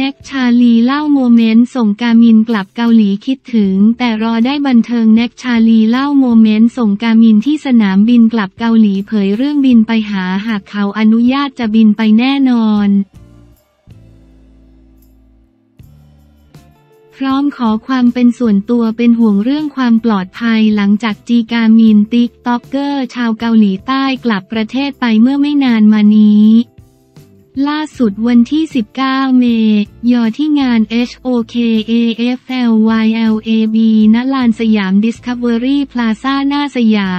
น็กชาลีเล่าโมเมนต์ส่งกามินกลับเกาหลีคิดถึงแต่รอได้บันเทิงแน็กชาลีเล่าโมเมนต์ส่งกามินที่สนามบินกลับเกาหลีเผยเรื่องบินไปหาหากเขาอนุญาตจะบินไปแน่นอนพร้อมขอความเป็นส่วนตัวเป็นห่วงเรื่องความปลอดภัยหลังจากจีกามินติ๊กต็อกเกอร์ชาวเกาหลีใต้กลับประเทศไปเมื่อไม่นานมานี้ล่าสุดวันที่ 19 เมษายนที่งาน HOKAFLYLAB ณ ลานสยาม Discovery Plaza หน้าสยาม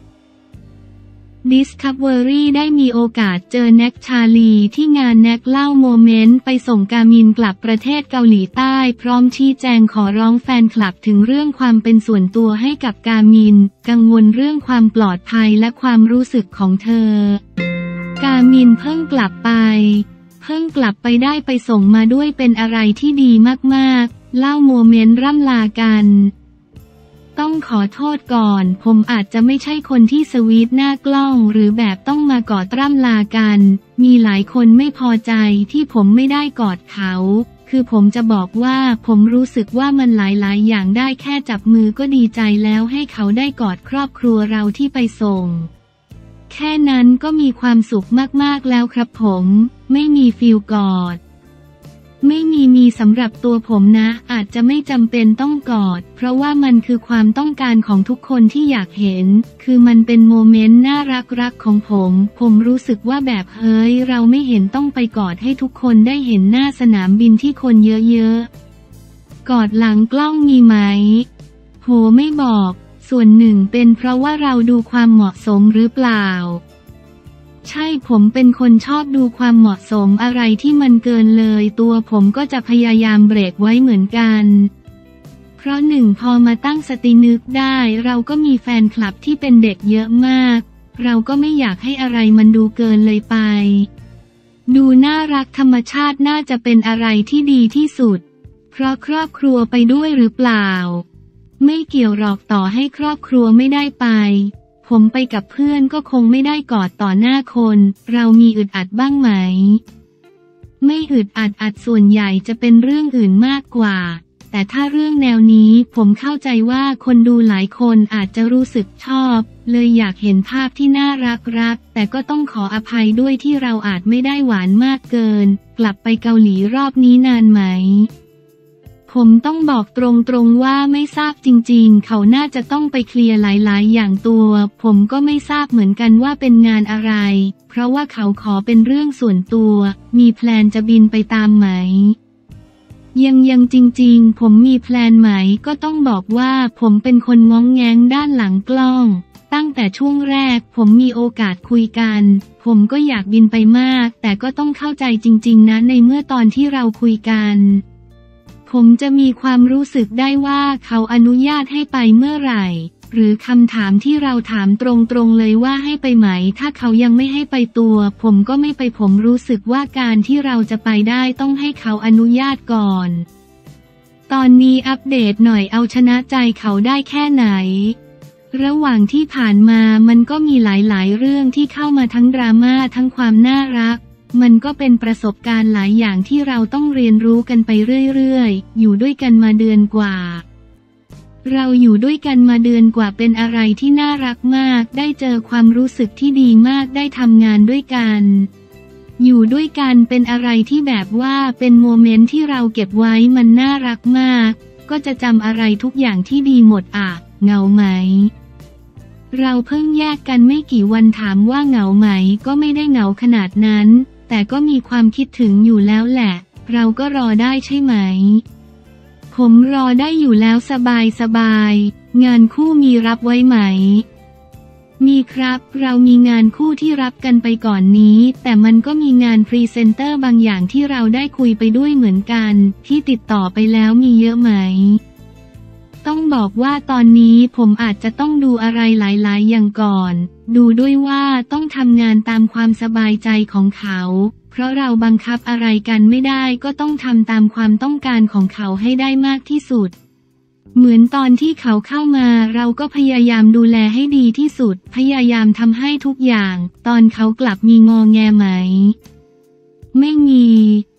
Discovery ได้มีโอกาสเจอแน็กชาลีที่งานแน็กเล่าโมเมนต์ไปส่งกามินกลับประเทศเกาหลีใต้พร้อมชี้แจงขอร้องแฟนคลับถึงเรื่องความเป็นส่วนตัวให้กับกามินกังวลเรื่องความปลอดภัยและความรู้สึกของเธอกามินเพิ่งกลับไปได้ไปส่งมาด้วยเป็นอะไรที่ดีมากๆเล่าโมเมนต์ร่ำลากันต้องขอโทษก่อนผมอาจจะไม่ใช่คนที่สวีทหน้ากล้องหรือแบบต้องมากอดร่ำลากันมีหลายคนไม่พอใจที่ผมไม่ได้กอดเขาคือผมจะบอกว่าผมรู้สึกว่ามันหลายๆอย่างได้แค่จับมือก็ดีใจแล้วให้เขาได้กอดครอบครัวเราที่ไปส่งแค่นั้นก็มีความสุขมากๆแล้วครับผมไม่มีฟีลกอดไม่มีสำหรับตัวผมนะอาจจะไม่จำเป็นต้องกอดเพราะว่ามันคือความต้องการของทุกคนที่อยากเห็นคือมันเป็นโมเมนต์น่ารักของผมรู้สึกว่าแบบเฮ้ยเราไม่เห็นต้องไปกอดให้ทุกคนได้เห็นหน้าสนามบินที่คนเยอะๆกอดหลังกล้องมีไหมโหไม่บอกส่วนหนึ่งเป็นเพราะว่าเราดูความเหมาะสมหรือเปล่าใช่ผมเป็นคนชอบดูความเหมาะสมอะไรที่มันเกินเลยตัวผมก็จะพยายามเบรกไว้เหมือนกันเพราะหนึ่งพอมาตั้งสตินึกได้เราก็มีแฟนคลับที่เป็นเด็กเยอะมากเราก็ไม่อยากให้อะไรมันดูเกินเลยไปดูน่ารักธรรมชาติน่าจะเป็นอะไรที่ดีที่สุดเพราะครอบครัวไปด้วยหรือเปล่าไม่เกี่ยวหรอกต่อให้ครอบครัวไม่ได้ไปผมไปกับเพื่อนก็คงไม่ได้กอดต่อหน้าคนเรามีอึดอัดบ้างไหมไม่อึดอัดส่วนใหญ่จะเป็นเรื่องอื่นมากกว่าแต่ถ้าเรื่องแนวนี้ผมเข้าใจว่าคนดูหลายคนอาจจะรู้สึกชอบเลยอยากเห็นภาพที่น่ารักแต่ก็ต้องขออภัยด้วยที่เราอาจไม่ได้หวานมากเกินกลับไปเกาหลีรอบนี้นานไหมผมต้องบอกตรงๆว่าไม่ทราบจริงๆเขาน่าจะต้องไปเคลียร์หลายๆอย่างตัวผมก็ไม่ทราบเหมือนกันว่าเป็นงานอะไรเพราะว่าเขาขอเป็นเรื่องส่วนตัวมีแพลนจะบินไปตามไหมยังจริงๆผมมีแพลนไหมก็ต้องบอกว่าผมเป็นคนง้องแง้งด้านหลังกล้องตั้งแต่ช่วงแรกผมมีโอกาสคุยกันผมก็อยากบินไปมากแต่ก็ต้องเข้าใจจริงๆนะในเมื่อตอนที่เราคุยกันผมจะมีความรู้สึกได้ว่าเขาอนุญาตให้ไปเมื่อไหร่หรือคำถามที่เราถามตรงๆเลยว่าให้ไปไหมถ้าเขายังไม่ให้ไปตัวผมก็ไม่ไปผมรู้สึกว่าการที่เราจะไปได้ต้องให้เขาอนุญาตก่อนตอนนี้อัปเดตหน่อยเอาชนะใจเขาได้แค่ไหนระหว่างที่ผ่านมามันก็มีหลายๆเรื่องที่เข้ามาทั้งดราม่าทั้งความน่ารักมันก็เป็นประสบการณ์หลายอย่างที่เราต้องเรียนรู้กันไปเรื่อยๆอยู่ด้วยกันมาเดือนกว่าเราอยู่ด้วยกันมาเดือนกว่าเป็นอะไรที่น่ารักมากได้เจอความรู้สึกที่ดีมากได้ทำงานด้วยกันอยู่ด้วยกันเป็นอะไรที่แบบว่าเป็นโมเมนต์ที่เราเก็บไว้มันน่ารักมากก็จะจำอะไรทุกอย่างที่ดีหมดอะเหงาไหมเราเพิ่งแยกกันไม่กี่วันถามว่าเหงาไหมก็ไม่ได้เหงาขนาดนั้นแต่ก็มีความคิดถึงอยู่แล้วแหละเราก็รอได้ใช่ไหมผมรอได้อยู่แล้วสบายงานคู่มีรับไว้ไหมมีครับเรามีงานคู่ที่รับกันไปก่อนนี้แต่มันก็มีงานพรีเซนเตอร์บางอย่างที่เราได้คุยไปด้วยเหมือนกันที่ติดต่อไปแล้วมีเยอะไหมต้องบอกว่าตอนนี้ผมอาจจะต้องดูอะไรหลายๆอย่างก่อนดูด้วยว่าต้องทำงานตามความสบายใจของเขาเพราะเราบังคับอะไรกันไม่ได้ก็ต้องทำตามความต้องการของเขาให้ได้มากที่สุดเหมือนตอนที่เขาเข้ามาเราก็พยายามดูแลให้ดีที่สุดพยายามทำให้ทุกอย่างตอนเขากลับมีงอแงไหมไม่มี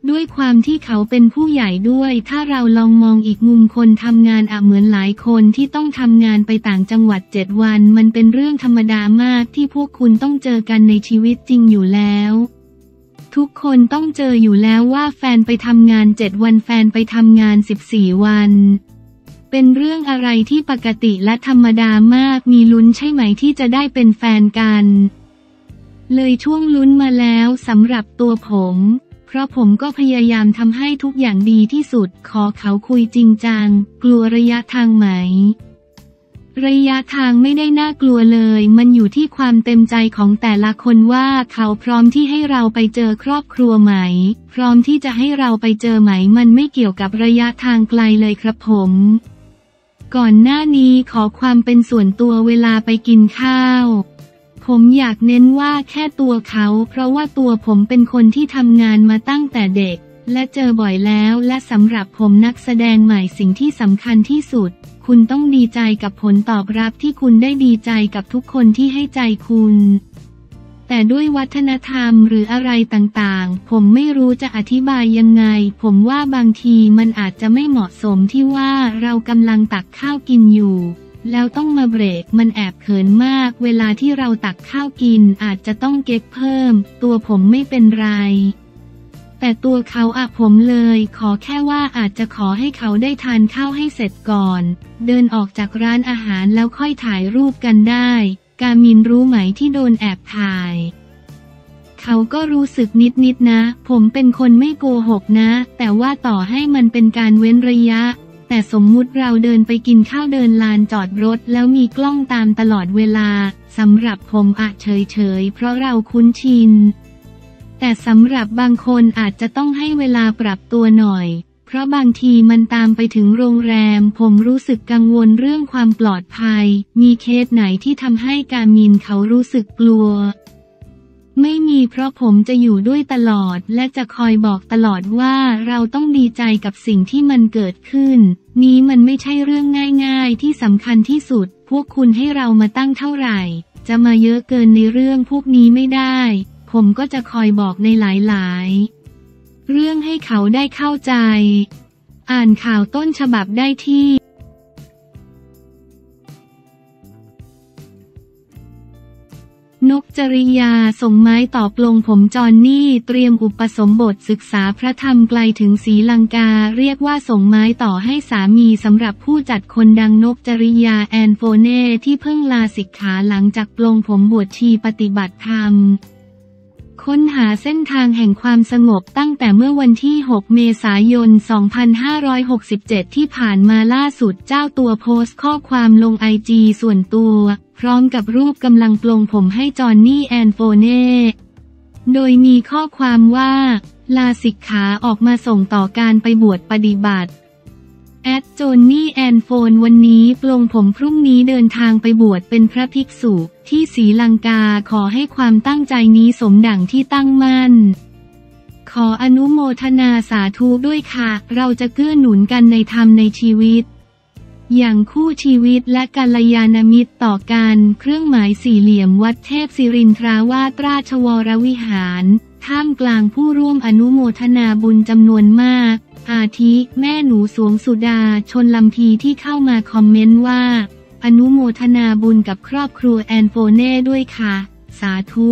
ด้วยความที่เขาเป็นผู้ใหญ่ด้วยถ้าเราลองมองอีกมุมคนทำงานเหมือนหลายคนที่ต้องทำงานไปต่างจังหวัด7 วันมันเป็นเรื่องธรรมดามากที่พวกคุณต้องเจอกันในชีวิตจริงอยู่แล้วทุกคนต้องเจออยู่แล้วว่าแฟนไปทำงาน7 วันแฟนไปทำงาน14 วันเป็นเรื่องอะไรที่ปกติและธรรมดามากมีลุ้นใช่ไหมที่จะได้เป็นแฟนกันเลยช่วงลุ้นมาแล้วสำหรับตัวผมเพราะผมก็พยายามทำให้ทุกอย่างดีที่สุดขอเขาคุยจริงจังกลัวระยะทางไหมระยะทางไม่ได้น่ากลัวเลยมันอยู่ที่ความเต็มใจของแต่ละคนว่าเขาพร้อมที่ให้เราไปเจอครอบครัวไหมพร้อมที่จะให้เราไปเจอไหมมันไม่เกี่ยวกับระยะทางไกลเลยครับผมก่อนหน้านี้ขอความเป็นส่วนตัวเวลาไปกินข้าวผมอยากเน้นว่าแค่ตัวเขาเพราะว่าตัวผมเป็นคนที่ทำงานมาตั้งแต่เด็กและเจอบ่อยแล้วและสำหรับผมนักแสดงใหม่สิ่งที่สำคัญที่สุดคุณต้องดีใจกับผลตอบรับที่คุณได้ดีใจกับทุกคนที่ให้ใจคุณแต่ด้วยวัฒนธรรมหรืออะไรต่างๆผมไม่รู้จะอธิบายยังไงผมว่าบางทีมันอาจจะไม่เหมาะสมที่ว่าเรากำลังตักข้าวกินอยู่แล้วต้องมาเบรกมันแอบเขินมากเวลาที่เราตักข้าวกินอาจจะต้องเก็บเพิ่มตัวผมไม่เป็นไรแต่ตัวเขาผมเลยขอแค่ว่าอาจจะขอให้เขาได้ทานข้าวให้เสร็จก่อนเดินออกจากร้านอาหารแล้วค่อยถ่ายรูปกันได้กามินรู้ไหมที่โดนแอบถ่ายเขาก็รู้สึกนิดๆนะผมเป็นคนไม่โกหกนะแต่ว่าต่อให้มันเป็นการเว้นระยะแต่สมมุติเราเดินไปกินข้าวเดินลานจอดรถแล้วมีกล้องตามตลอดเวลาสำหรับผมเฉยๆเพราะเราคุ้นชินแต่สำหรับบางคนอาจจะต้องให้เวลาปรับตัวหน่อยเพราะบางทีมันตามไปถึงโรงแรมผมรู้สึกกังวลเรื่องความปลอดภัยมีเคสไหนที่ทำให้กามินเขารู้สึกกลัวไม่มีเพราะผมจะอยู่ด้วยตลอดและจะคอยบอกตลอดว่าเราต้องดีใจกับสิ่งที่มันเกิดขึ้นนี้มันไม่ใช่เรื่องง่ายๆที่สำคัญที่สุดพวกคุณให้เรามาตั้งเท่าไหร่จะมาเยอะเกินในเรื่องพวกนี้ไม่ได้ผมก็จะคอยบอกในหลายๆเรื่องให้เขาได้เข้าใจอ่านข่าวต้นฉบับได้ที่นกจริยาส่งไม้ต่อปลงผมจอนนี่เตรียมอุปสมบทศึกษาพระธรรมไกลถึงศรีลังกาเรียกว่าส่งไม้ต่อให้สามีสำหรับผู้จัดคนดังนกจริยาแอนโฟเน่ที่เพิ่งลาสิกขาหลังจากปลงผมบวชชีปฏิบัติธรรมค้นหาเส้นทางแห่งความสงบตั้งแต่เมื่อวันที่6 เมษายน 2567 ที่ผ่านมาล่าสุดเจ้าตัวโพสต์ข้อความลงIGส่วนตัวพร้อมกับรูปกำลังปลงผมให้จอนนี่แอนโฟเน่โดยมีข้อความว่าลาสิกขาออกมาส่งต่อการไปบวชปฏิบัติจอนนี่แอนโฟนวันนี้ปลงผมพรุ่งนี้เดินทางไปบวชเป็นพระภิกษุที่ศรีลังกาขอให้ความตั้งใจนี้สมดั่งที่ตั้งมั่นขออนุโมทนาสาธุด้วยค่ะเราจะเกื้อหนุนกันในธรรมในชีวิตอย่างคู่ชีวิตและกัลยาณมิตรต่อกันเครื่องหมายสี่เหลี่ยมวัดเทพศิรินทราวาสราชวรวิหารท่ามกลางผู้ร่วมอนุโมทนาบุญจำนวนมากอาทิแม่หนูสวงสุดาชนลำพีที่เข้ามาคอมเมนต์ว่าอนุโมทนาบุญกับครอบครัวแอนโฟเน่ด้วยค่ะสาธุ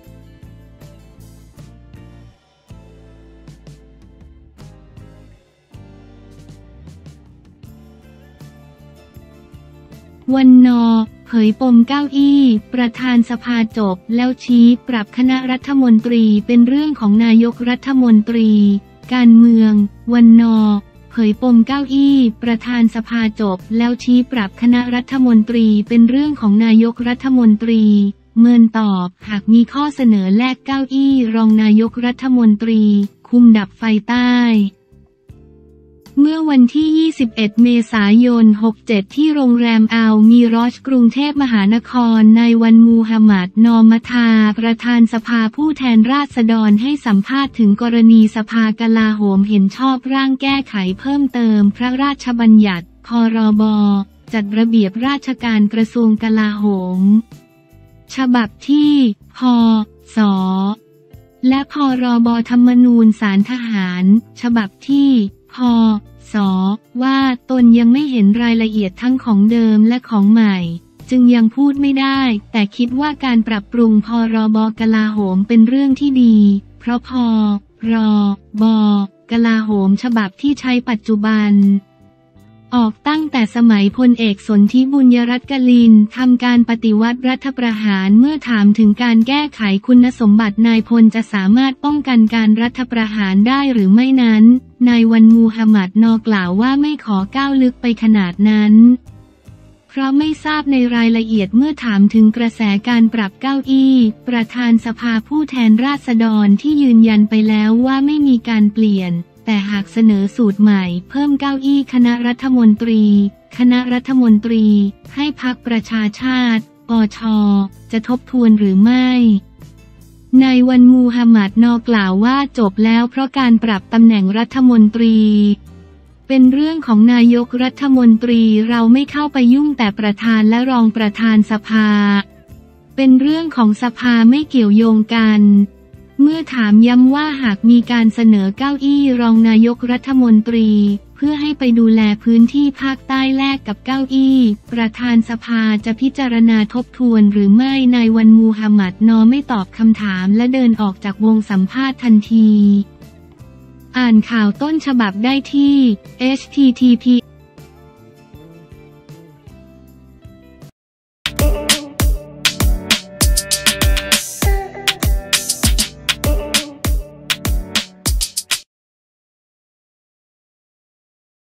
วันนอเผยปมเก้าอี้ประธานสภาจบแล้วชี้ปรับคณะรัฐมนตรีเป็นเรื่องของนายกรัฐมนตรีการเมืองวันนอเผยปมเก้าอี้ประธานสภาจบแล้วชี้ปรับคณะรัฐมนตรีเป็นเรื่องของนายกรัฐมนตรีเมินตอบหากมีข้อเสนอแลกเก้าอี้รองนายกรัฐมนตรีคุมดับไฟใต้เมื่อวันที่ 21 เมษายน 67 ที่โรงแรมอัลมีรอชกรุงเทพมหานครนายวันมูฮัมหมัดนอมทาประธานสภาผู้แทนราษฎรให้สัมภาษณ์ถึงกรณีสภากลาโหมเห็นชอบร่างแก้ไขเพิ่มเติมพระราชบัญญัติพรบ.จัดระเบียบราชการกระทรวงกลาโหมฉบับที่พ.ศ. และพรบธรรมนูญศาลทหารฉบับที่พ.ศ.ว่าตนยังไม่เห็นรายละเอียดทั้งของเดิมและของใหม่จึงยังพูดไม่ได้แต่คิดว่าการปรับปรุงพรบกลาโหมเป็นเรื่องที่ดีเพราะพรบกลาโหมฉบับที่ใช้ปัจจุบันออกตั้งแต่สมัยพลเอกสนธิบุญยรัตน์กลินทำการปฏิวัติรัฐประหารเมื่อถามถึงการแก้ไขคุณสมบัตินายพลจะสามารถป้องกันการรัฐประหารได้หรือไม่นั้นนายวันมูฮัมหมัดนกล่าวว่าไม่ขอก้าวลึกไปขนาดนั้นเพราะไม่ทราบในรายละเอียดเมื่อถามถึงกระแสการปรับเก้าอี้ประธานสภาผู้แทนราษฎรที่ยืนยันไปแล้วว่าไม่มีการเปลี่ยนแต่หากเสนอสูตรใหม่เพิ่มเก้าอี้คณะรัฐมนตรีให้พรรคประชาชาติปช.จะทบทวนหรือไม่นายวันมูฮัมหมัดนกล่าวว่าจบแล้วเพราะการปรับตำแหน่งรัฐมนตรีเป็นเรื่องของนายกรัฐมนตรีเราไม่เข้าไปยุ่งแต่ประธานและรองประธานสภาเป็นเรื่องของสภาไม่เกี่ยวโยงกันเมื่อถามย้ำว่าหากมีการเสนอเก้าอี้รองนายกรัฐมนตรีเพื่อให้ไปดูแลพื้นที่ภาคใต้แลกกับเก้าอี้ประธานสภาจะพิจารณาทบทวนหรือไม่นายวันมูฮัมหมัดนไม่ตอบคำถามและเดินออกจากวงสัมภาษณ์ทันทีอ่านข่าวต้นฉบับได้ที่ https